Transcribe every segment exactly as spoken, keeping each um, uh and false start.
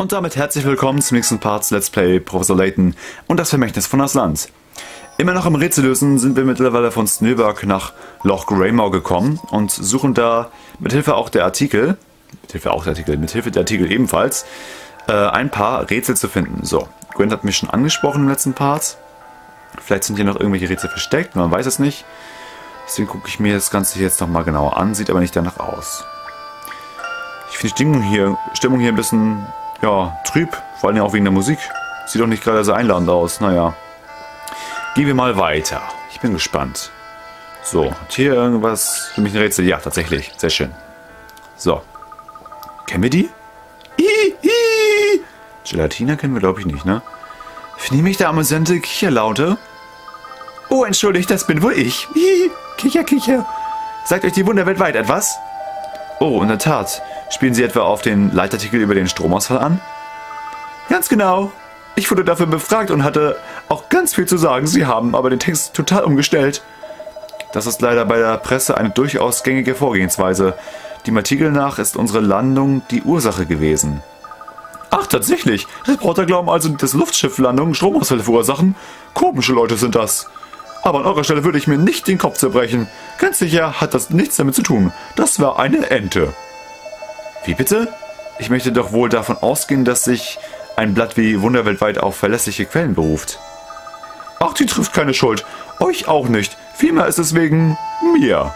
Und damit herzlich willkommen zum nächsten Part Let's Play Professor Layton und das Vermächtnis von Aslant. Immer noch im Rätsel lösen sind wir mittlerweile von Snöberg nach Loch Greymore gekommen und suchen da mithilfe auch der Artikel, mithilfe auch der Artikel, mithilfe der Artikel ebenfalls, äh, ein paar Rätsel zu finden. So, Gwent hat mich schon angesprochen im letzten Part. Vielleicht sind hier noch irgendwelche Rätsel versteckt, man weiß es nicht. Deswegen gucke ich mir das Ganze jetzt nochmal genauer an, sieht aber nicht danach aus. Ich finde die Stimmung hier, Stimmung hier ein bisschen, ja, trüb, vor allem auch wegen der Musik. Sieht doch nicht gerade so einladend aus, naja. Gehen wir mal weiter. Ich bin gespannt. So, hat hier irgendwas für mich ein Rätsel? Ja, tatsächlich, sehr schön. So. Kennen wir die? Ihi. Gelatina kennen wir, glaube ich, nicht, ne? Vernehme ich da amüsante Kicherlaute? Oh, entschuldigt, das bin wohl ich. Ihi. Kicher, kicher. Sagt euch die Wunder weltweit etwas? Oh, in der Tat. Spielen Sie etwa auf den Leitartikel über den Stromausfall an? Ganz genau. Ich wurde dafür befragt und hatte auch ganz viel zu sagen. Sie haben aber den Text total umgestellt. Das ist leider bei der Presse eine durchaus gängige Vorgehensweise. Dem Artikel nach ist unsere Landung die Ursache gewesen. Ach, tatsächlich. Reporter glauben also, dass Luftschifflandungen Stromausfälle verursachen? Komische Leute sind das. Aber an eurer Stelle würde ich mir nicht den Kopf zerbrechen. Ganz sicher hat das nichts damit zu tun. Das war eine Ente. Wie bitte? Ich möchte doch wohl davon ausgehen, dass sich ein Blatt wie Wunder weltweit auf verlässliche Quellen beruft. Ach, die trifft keine Schuld. Euch auch nicht. Vielmehr ist es wegen mir.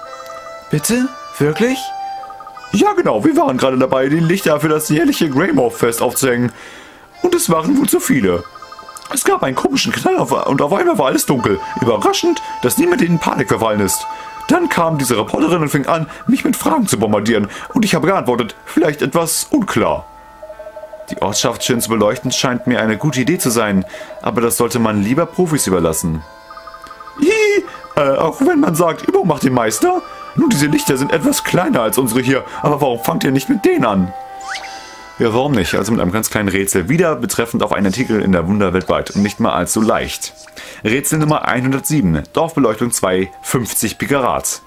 Bitte? Wirklich? Ja, genau. Wir waren gerade dabei, die Lichter für das jährliche Greymore-Fest aufzuhängen. Und es waren wohl zu viele. Es gab einen komischen Knall und auf einmal war alles dunkel. Überraschend, dass niemand in Panik verfallen ist. Dann kam diese Reporterin und fing an, mich mit Fragen zu bombardieren. Und ich habe geantwortet, vielleicht etwas unklar. Die Ortschaft schön zu beleuchten scheint mir eine gute Idee zu sein, aber das sollte man lieber Profis überlassen. Hihi, äh, auch wenn man sagt, Übung macht den Meister. Nun, diese Lichter sind etwas kleiner als unsere hier, aber warum fangt ihr nicht mit denen an? Ja, warum nicht? Also mit einem ganz kleinen Rätsel, wieder betreffend auf einen Artikel in der Wunder weltweit und nicht mal allzu leicht. Rätsel Nummer hundertsieben, Dorfbeleuchtung zwei, fünfzig Pikarat.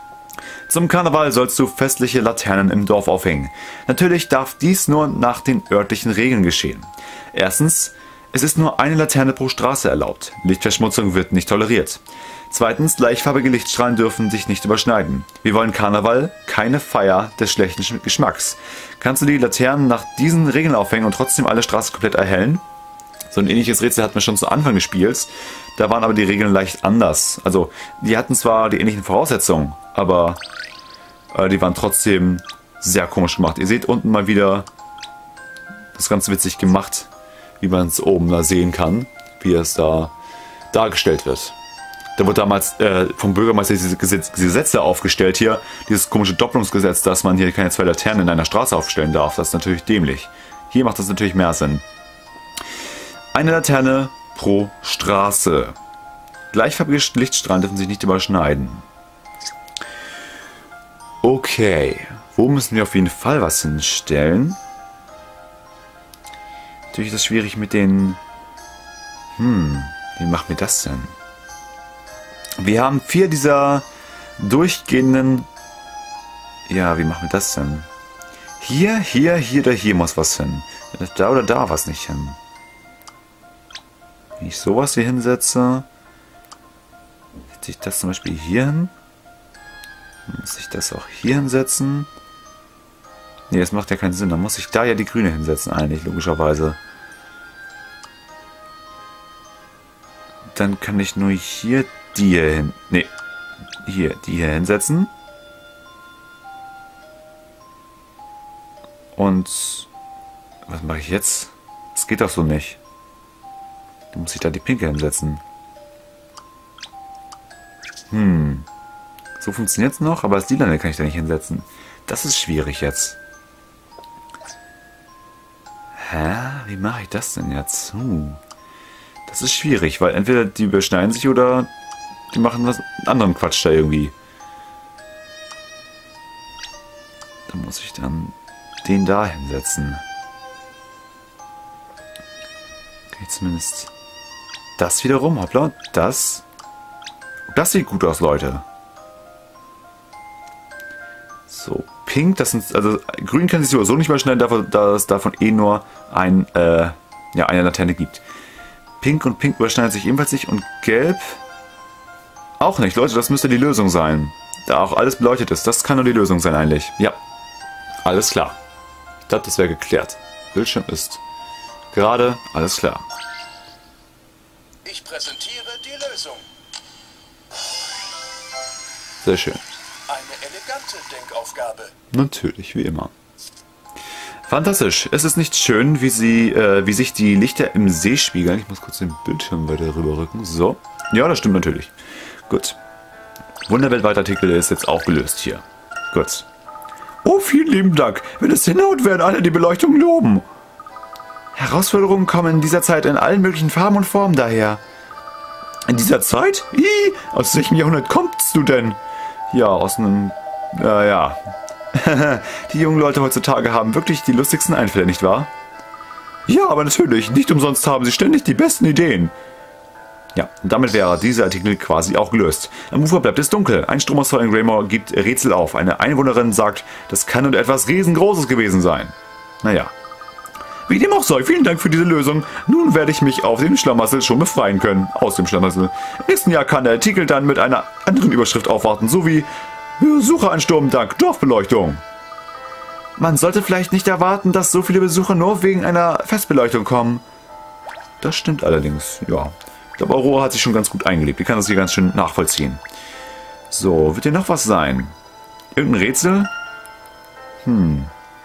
Zum Karneval sollst du festliche Laternen im Dorf aufhängen. Natürlich darf dies nur nach den örtlichen Regeln geschehen. Erstens, es ist nur eine Laterne pro Straße erlaubt. Lichtverschmutzung wird nicht toleriert. Zweitens, gleichfarbige Lichtstrahlen dürfen sich nicht überschneiden. Wir wollen Karneval, keine Feier des schlechten Geschmacks. Kannst du die Laternen nach diesen Regeln aufhängen und trotzdem alle Straßen komplett erhellen? So ein ähnliches Rätsel hatten wir schon zu Anfang des Spiels. Da waren aber die Regeln leicht anders. Also, die hatten zwar die ähnlichen Voraussetzungen, aber äh, die waren trotzdem sehr komisch gemacht. Ihr seht unten mal wieder, das ist ganz witzig gemacht, wie man es oben da sehen kann, wie es da dargestellt wird. Da wurde damals äh, vom Bürgermeister diese Gesetz Gesetze aufgestellt hier, dieses komische Doppelungsgesetz, dass man hier keine zwei Laternen in einer Straße aufstellen darf. Das ist natürlich dämlich. Hier macht das natürlich mehr Sinn. Eine Laterne pro Straße. Gleichfarbige Lichtstrahlen dürfen sich nicht überschneiden. Okay, wo müssen wir auf jeden Fall was hinstellen? Natürlich ist das schwierig mit den... Hm, wie machen wir das denn? Wir haben vier dieser durchgehenden... Ja, wie machen wir das denn? Hier, hier, hier oder hier muss was hin. Da oder da was nicht hin. Wenn ich sowas hier hinsetze, setze ich das zum Beispiel hier hin. Dann muss ich das auch hier hinsetzen. Ne, das macht ja keinen Sinn. Dann muss ich da ja die grüne hinsetzen eigentlich, logischerweise. Dann kann ich nur hier die hier hin... Ne, hier, die hier hinsetzen. Und... Was mache ich jetzt? Das geht doch so nicht. Dann muss ich da die pinke hinsetzen. Hm. So funktioniert es noch, aber das Lilane kann ich da nicht hinsetzen. Das ist schwierig jetzt. Hä? Wie mache ich das denn jetzt? Hm. Das ist schwierig, weil entweder die überschneiden sich oder die machen was anderen Quatsch da irgendwie. Da muss ich dann den da hinsetzen. Okay, zumindest das wiederum. Hoppla, das. Das sieht gut aus, Leute. So, Pink, das sind, also grün kann sich sowieso nicht mehr schnell, da es davon eh nur ein, äh, ja, eine Laterne gibt. Pink und Pink überschneiden sich ebenfalls nicht und Gelb auch nicht. Leute, das müsste die Lösung sein. Da auch alles beleuchtet ist. Das kann nur die Lösung sein eigentlich. Ja, alles klar. Das, das wäre geklärt. Bildschirm ist gerade, alles klar. Ich präsentiere die Lösung. Sehr schön. Eine elegante Denkaufgabe. Natürlich, wie immer. Fantastisch. Es ist nicht schön, wie sie, äh, wie sich die Lichter im See spiegeln. Ich muss kurz den Bildschirm weiter rüberrücken. So. Ja, das stimmt natürlich. Gut. Wunderwelt-Artikel ist jetzt auch gelöst hier. Gut. Oh, vielen lieben Dank. Wenn es hinhaut, werden alle die Beleuchtung loben. Herausforderungen kommen in dieser Zeit in allen möglichen Farben und Formen daher. In dieser Zeit? Ih, aus welchem Jahrhundert kommst du denn? Ja, aus einem... Äh, ja... Die jungen Leute heutzutage haben wirklich die lustigsten Einfälle, nicht wahr? Ja, aber natürlich. Nicht umsonst haben sie ständig die besten Ideen. Ja, und damit wäre dieser Artikel quasi auch gelöst. Am Ufer bleibt es dunkel. Ein Stromausfall in Greymore gibt Rätsel auf. Eine Einwohnerin sagt, das kann und etwas Riesengroßes gewesen sein. Naja. Wie dem auch sei, vielen Dank für diese Lösung. Nun werde ich mich auf dem Schlamassel schon befreien können. Aus dem Schlamassel. Im nächsten Jahr kann der Artikel dann mit einer anderen Überschrift aufwarten, sowie Besucheransturm dank Dorfbeleuchtung. Man sollte vielleicht nicht erwarten, dass so viele Besucher nur wegen einer Festbeleuchtung kommen. Das stimmt allerdings, ja. Ich glaube, Aurora hat sich schon ganz gut eingelebt. Die kann das hier ganz schön nachvollziehen. So, wird hier noch was sein? Irgendein Rätsel? Hm.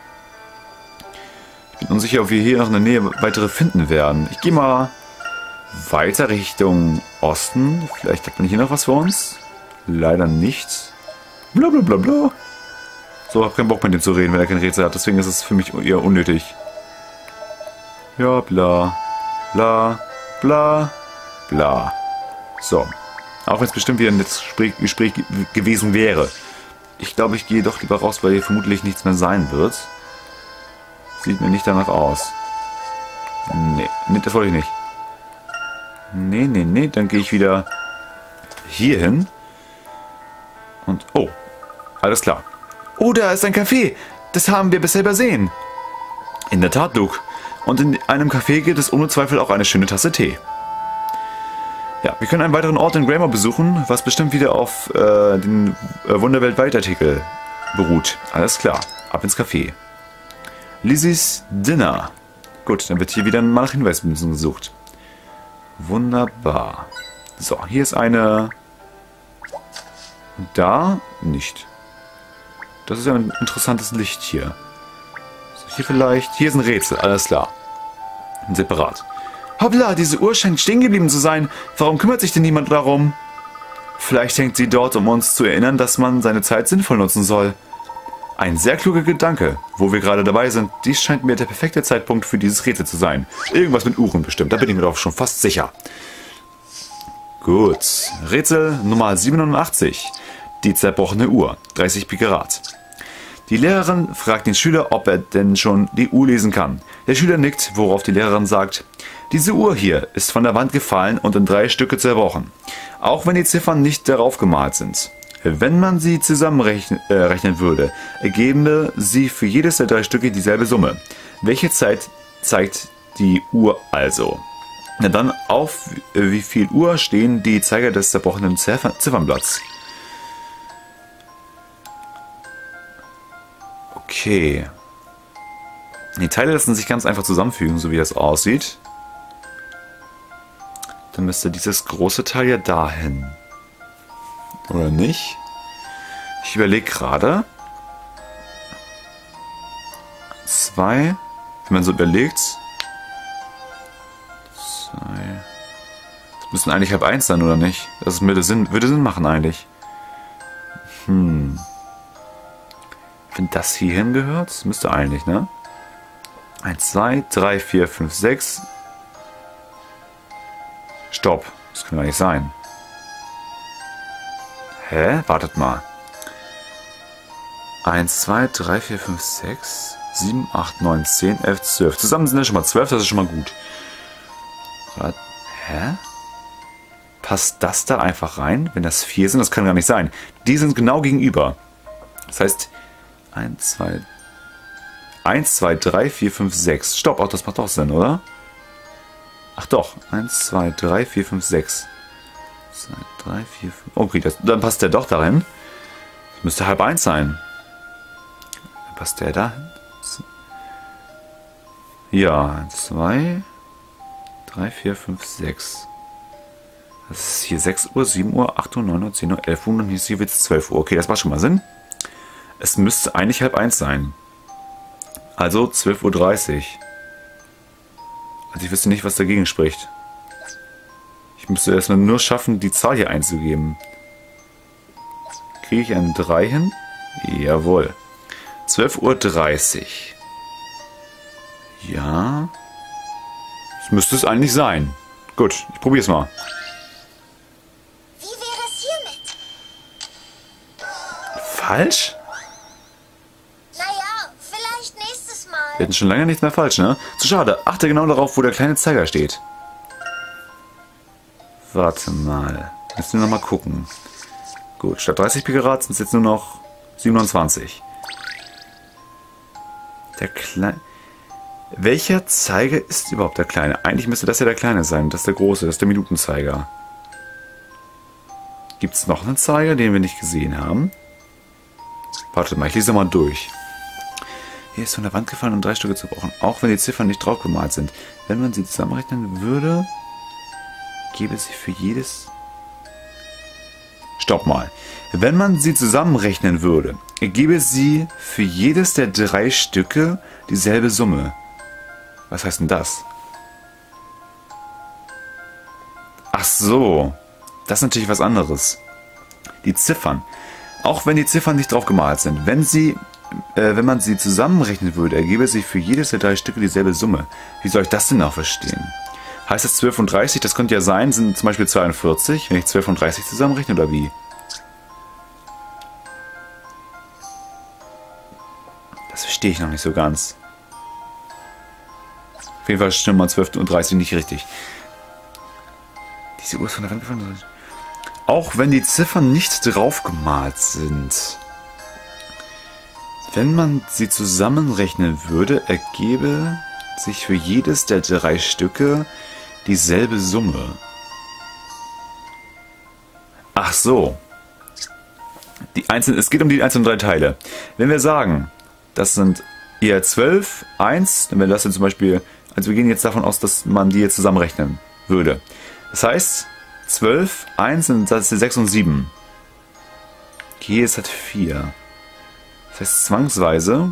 Ich bin unsicher, ob wir hier noch in der Nähe weitere finden werden. Ich gehe mal weiter Richtung Osten. Vielleicht hat man hier noch was für uns. Leider nicht. Blablabla. Bla, bla. So, hab keinen Bock mit dem zu reden, wenn er kein Rätsel hat. Deswegen ist es für mich eher unnötig. Ja, bla. Bla. Bla. Bla. So. Auch wenn es bestimmt wieder ein nettes Gespräch, Gespräch gewesen wäre. Ich glaube, ich gehe doch lieber raus, weil hier vermutlich nichts mehr sein wird. Sieht mir nicht danach aus. Nee, nee, das wollte ich nicht. Nee, nee, nee. Dann gehe ich wieder hier hin. Und, oh. Alles klar. Oh, da ist ein Café. Das haben wir bisher übersehen. In der Tat, Luke. Und in einem Café gibt es ohne Zweifel auch eine schöne Tasse Tee. Ja, wir können einen weiteren Ort in Greymore besuchen, was bestimmt wieder auf äh, den äh, Wunderwelt-Welt-Artikel beruht. Alles klar. Ab ins Café. Lizzie's Dinner. Gut, dann wird hier wieder mal nach Hinweisen gesucht. Wunderbar. So, hier ist eine... Da nicht. Das ist ja ein interessantes Licht hier. So, hier vielleicht... Hier ist ein Rätsel, alles klar. Ein Separat. Hoppla, diese Uhr scheint stehen geblieben zu sein. Warum kümmert sich denn niemand darum? Vielleicht hängt sie dort, um uns zu erinnern, dass man seine Zeit sinnvoll nutzen soll. Ein sehr kluger Gedanke. Wo wir gerade dabei sind, dies scheint mir der perfekte Zeitpunkt für dieses Rätsel zu sein. Irgendwas mit Uhren bestimmt, da bin ich mir doch schon fast sicher. Gut. Rätsel Nummer siebenundachtzig. Die zerbrochene Uhr. dreißig Pikarat. Die Lehrerin fragt den Schüler, ob er denn schon die Uhr lesen kann. Der Schüler nickt, worauf die Lehrerin sagt, diese Uhr hier ist von der Wand gefallen und in drei Stücke zerbrochen. Auch wenn die Ziffern nicht darauf gemalt sind. Wenn man sie zusammenrechnen äh, rechnen würde, ergebe sie für jedes der drei Stücke dieselbe Summe. Welche Zeit zeigt die Uhr also? Na dann, auf äh, wie viel Uhr stehen die Zeiger des zerbrochenen Ziffer Ziffernblatts? Okay. Die Teile lassen sich ganz einfach zusammenfügen, so wie das aussieht. Dann müsste dieses große Teil ja dahin. Oder nicht? Ich überlege gerade. Zwei. Wenn man so überlegt. Zwei. Das müssen eigentlich halb eins sein, oder nicht? Das würde Sinn, würde Sinn machen eigentlich. Hm. Wenn das hier hingehört, das müsste eigentlich, ne? eins, zwei, drei, vier, fünf, sechs. Stopp. Das kann gar nicht sein. Hä? Wartet mal. eins, zwei, drei, vier, fünf, sechs, sieben, acht, neun, zehn, elf, zwölf. Zusammen sind das schon mal zwölf, das ist schon mal gut. Hä? Passt das da einfach rein? Wenn das vier sind, das kann gar nicht sein. Die sind genau gegenüber. Das heißt, eins, zwei, eins, zwei, drei, vier, fünf, sechs. Stopp, auch das macht doch Sinn, oder? Ach doch, eins, zwei, drei, vier, fünf, sechs. zwei, drei, vier, fünf. Okay, das, dann passt der doch darin. Das müsste halb eins sein. Dann passt der da. Ja, zwei, drei, vier, fünf, sechs. Das ist hier sechs Uhr, sieben Uhr, acht Uhr, neun Uhr, zehn Uhr, elf Uhr und hier ist hier jetzt zwölf Uhr. Okay, das macht schon mal Sinn. Es müsste eigentlich halb eins sein. Also zwölf Uhr dreißig. Also ich wüsste nicht, was dagegen spricht. Ich müsste erstmal nur schaffen, die Zahl hier einzugeben. Kriege ich ein drei hin? Jawohl. zwölf Uhr dreißig. Ja. Das müsste es eigentlich sein. Gut, ich probiere es mal. Wie wäre es hiermit? Falsch? Naja, vielleicht nächstes Mal. Wir hatten schon lange nichts mehr falsch, ne? Zu schade. Achte genau darauf, wo der kleine Zeiger steht. Warte mal. Müssen wir nochmal gucken. Gut, statt dreißig Picarat sind es jetzt nur noch siebenundzwanzig. Der kleine... Welcher Zeiger ist überhaupt der kleine? Eigentlich müsste das ja der kleine sein. Das ist der große, das ist der Minutenzeiger. Gibt es noch einen Zeiger, den wir nicht gesehen haben? Warte mal, ich lese mal durch. Hier ist von der Wand gefallen und drei Stücke zerbrochen. Auch wenn die Ziffern nicht drauf gemalt sind. Wenn man sie zusammenrechnen würde, gäbe es sie für jedes... Stopp mal. Wenn man sie zusammenrechnen würde, gäbe sie für jedes der drei Stücke dieselbe Summe. Was heißt denn das? Ach so. Das ist natürlich was anderes. Die Ziffern. Auch wenn die Ziffern nicht drauf gemalt sind. Wenn sie, äh, wenn man sie zusammenrechnen würde, ergebe sich für jedes der drei Stücke dieselbe Summe. Wie soll ich das denn auch verstehen? Heißt das zwölf und dreißig? Das könnte ja sein, sind zum Beispiel zweiundvierzig, wenn ich zwölf und dreißig zusammenrechne, oder wie? Das verstehe ich noch nicht so ganz. Auf jeden Fall stimmt mal zwölf und dreißig nicht richtig. Diese Uhr ist von der Wand gefallen. Auch wenn die Ziffern nicht drauf gemalt sind. Wenn man sie zusammenrechnen würde, ergebe sich für jedes der drei Stücke dieselbe Summe. Ach so. Die einzelnen, es geht um die einzelnen drei Teile. Wenn wir sagen, das sind eher zwölf, eins, dann wäre das dann zum Beispiel, also wir gehen jetzt davon aus, dass man die jetzt zusammenrechnen würde. Das heißt, zwölf, eins und das ist sechs und sieben. Okay, es hat vier. Das heißt, zwangsweise...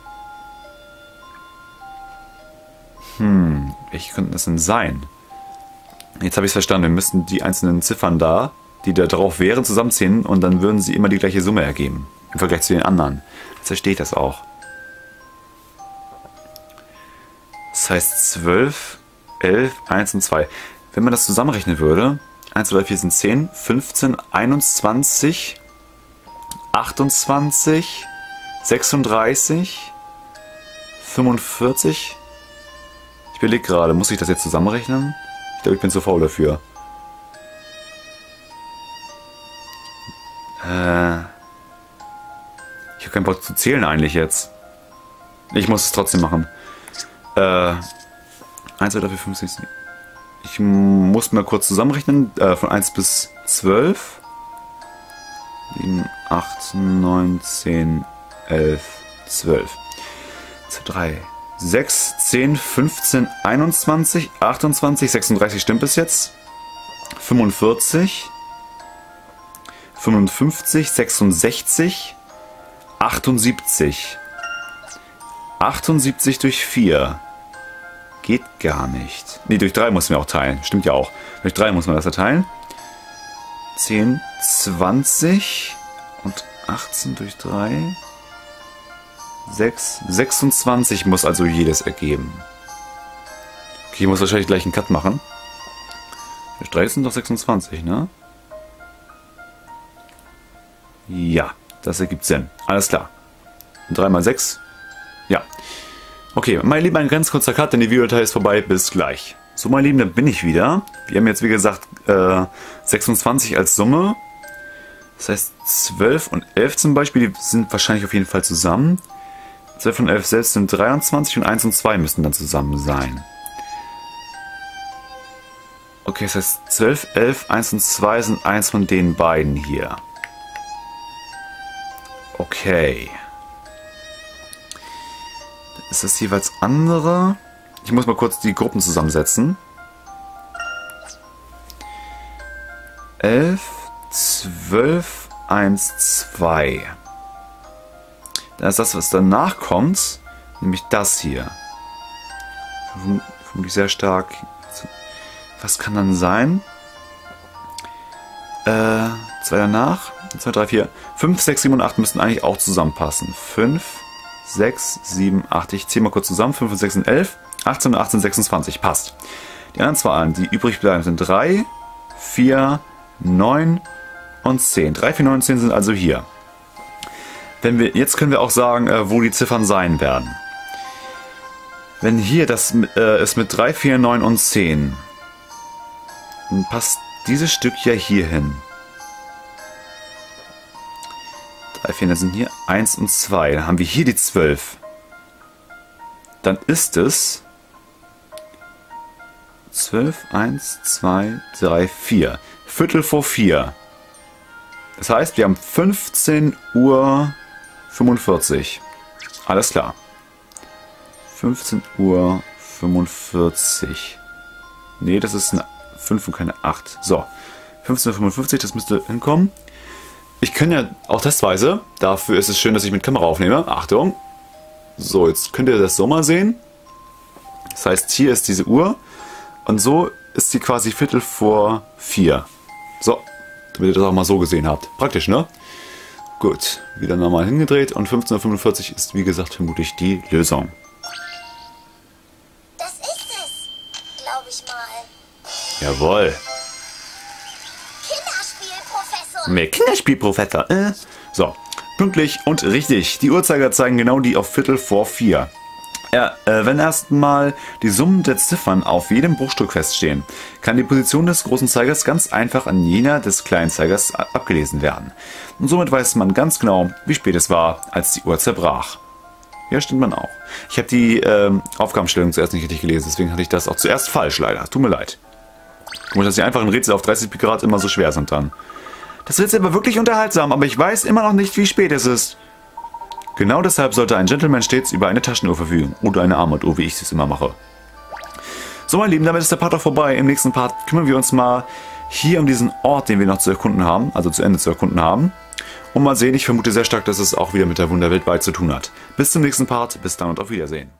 Hm, welche könnten das denn sein? Jetzt habe ich es verstanden. Wir müssten die einzelnen Ziffern da, die da drauf wären, zusammenziehen und dann würden sie immer die gleiche Summe ergeben. Im Vergleich zu den anderen. Jetzt verstehe ich das auch. Das heißt zwölf, elf, eins und zwei. Wenn man das zusammenrechnen würde, eins, zwei, drei, vier sind zehn, fünfzehn, einundzwanzig, achtundzwanzig, sechsunddreißig, fünfundvierzig. Ich überlege gerade, muss ich das jetzt zusammenrechnen? Ich glaube, ich bin zu faul dafür. Äh, ich habe keinen Bock zu zählen eigentlich jetzt. Ich muss es trotzdem machen. Äh, eins, zwei, drei, vier, fünf, sechs, sieben. Ich muss mal kurz zusammenrechnen. Äh, von eins bis zwölf. sieben, acht, neun, zehn, elf, zwölf. zwei, drei, sechs, zehn, fünfzehn, einundzwanzig, achtundzwanzig, sechsunddreißig stimmt bis jetzt. fünfundvierzig. fünfundfünfzig, sechsundsechzig, achtundsiebzig. achtundsiebzig durch vier. Geht gar nicht. Ne, durch drei muss man auch teilen. Stimmt ja auch. Durch drei muss man das ja teilen. zehn, zwanzig und achtzehn durch drei. sechs, sechsundzwanzig muss also jedes ergeben. Okay, ich muss wahrscheinlich gleich einen Cut machen. Durch drei sind doch sechsundzwanzig, ne? Ja, das ergibt Sinn. Alles klar. drei mal sechs. Ja. Okay, meine Lieben, ein ganz kurzer Cut, denn die Videodatei ist vorbei. Bis gleich. So, meine Lieben, da bin ich wieder. Wir haben jetzt, wie gesagt, äh, sechsundzwanzig als Summe. Das heißt, zwölf und elf zum Beispiel, die sind wahrscheinlich auf jeden Fall zusammen. zwölf und elf selbst sind dreiundzwanzig und eins und zwei müssen dann zusammen sein. Okay, das heißt, zwölf, elf, eins und zwei sind eins von den beiden hier. Okay. Ist das jeweils andere? Ich muss mal kurz die Gruppen zusammensetzen. elf, zwölf, eins, zwei. Dann ist das, was danach kommt, nämlich das hier. Vermutlich sehr stark. Was kann dann sein? Äh, zwei danach. zwei, drei, vier. fünf, sechs, sieben und acht müssten eigentlich auch zusammenpassen. fünf, sechs, sieben, acht. Ich zähle mal kurz zusammen. fünf und sechs sind elf. achtzehn und achtzehn, sechsundzwanzig. Passt. Die anderen Zahlen, die übrig bleiben, sind drei, vier, neun und zehn. drei, vier, neun und zehn sind also hier. Wenn wir, jetzt können wir auch sagen, äh, wo die Ziffern sein werden. Wenn hier das äh, ist mit drei, vier, neun und zehn, dann passt dieses Stück ja hier hin. drei, vier, das sind hier eins und zwei. Dann haben wir hier die zwölf. Dann ist es zwölf, eins, zwei, drei, vier. Viertel vor vier. Das heißt, wir haben fünfzehn Uhr fünfundvierzig. Alles klar. fünfzehn Uhr fünfundvierzig. Nee, das ist eine fünf und keine acht. So. fünfzehn Uhr fünfundfünfzig, das müsste hinkommen. Ich kann ja auch testweise. Dafür ist es schön, dass ich mit Kamera aufnehme. Achtung. So, jetzt könnt ihr das so mal sehen. Das heißt, hier ist diese Uhr. Und so ist sie quasi Viertel vor vier. So. Damit ihr das auch mal so gesehen habt. Praktisch, ne? Gut, wieder nochmal hingedreht und fünfzehn Uhr fünfundvierzig ist, wie gesagt, vermutlich die Lösung. Das ist es, glaube ich mal. Jawohl. Kinderspielprofessor. Mehr Kinderspielprofessor. Äh. So, pünktlich und richtig. Die Uhrzeiger zeigen genau die auf Viertel vor vier. Ja, äh, wenn erstmal die Summen der Ziffern auf jedem Bruchstück feststehen, kann die Position des großen Zeigers ganz einfach an jener des kleinen Zeigers abgelesen werden. Und somit weiß man ganz genau, wie spät es war, als die Uhr zerbrach. Ja, stimmt man auch. Ich habe die äh, Aufgabenstellung zuerst nicht richtig gelesen, deswegen hatte ich das auch zuerst falsch, leider. Tut mir leid. Komisch, dass die einfachen Rätsel auf dreißig Grad immer so schwer sind dann. Das Rätsel war wirklich unterhaltsam, aber ich weiß immer noch nicht, wie spät es ist. Genau deshalb sollte ein Gentleman stets über eine Taschenuhr verfügen. Oder eine Armbanduhr, wie ich es immer mache. So, meine Lieben, damit ist der Part auch vorbei. Im nächsten Part kümmern wir uns mal hier um diesen Ort, den wir noch zu erkunden haben. Also zu Ende zu erkunden haben. Und mal sehen, ich vermute sehr stark, dass es auch wieder mit der Wunderwelt weit zu tun hat. Bis zum nächsten Part. Bis dann und auf Wiedersehen.